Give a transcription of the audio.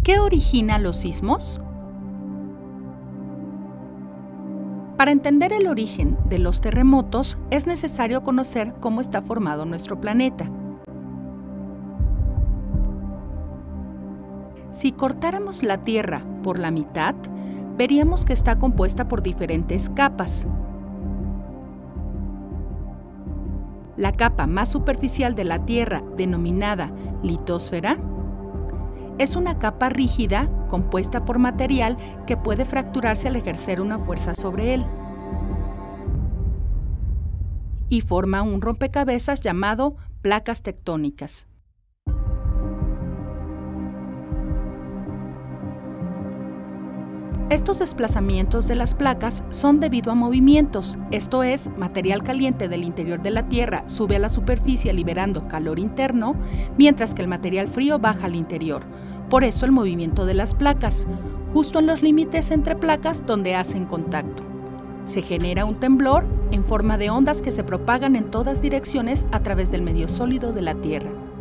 ¿Qué origina los sismos? Para entender el origen de los terremotos, es necesario conocer cómo está formado nuestro planeta. Si cortáramos la Tierra por la mitad, veríamos que está compuesta por diferentes capas. La capa más superficial de la Tierra, denominada litosfera, es una capa rígida compuesta por material que puede fracturarse al ejercer una fuerza sobre él y forma un rompecabezas llamado placas tectónicas. Estos desplazamientos de las placas son debido a movimientos, esto es, material caliente del interior de la Tierra sube a la superficie liberando calor interno, mientras que el material frío baja al interior. Por eso el movimiento de las placas, justo en los límites entre placas donde hacen contacto. Se genera un temblor en forma de ondas que se propagan en todas direcciones a través del medio sólido de la Tierra.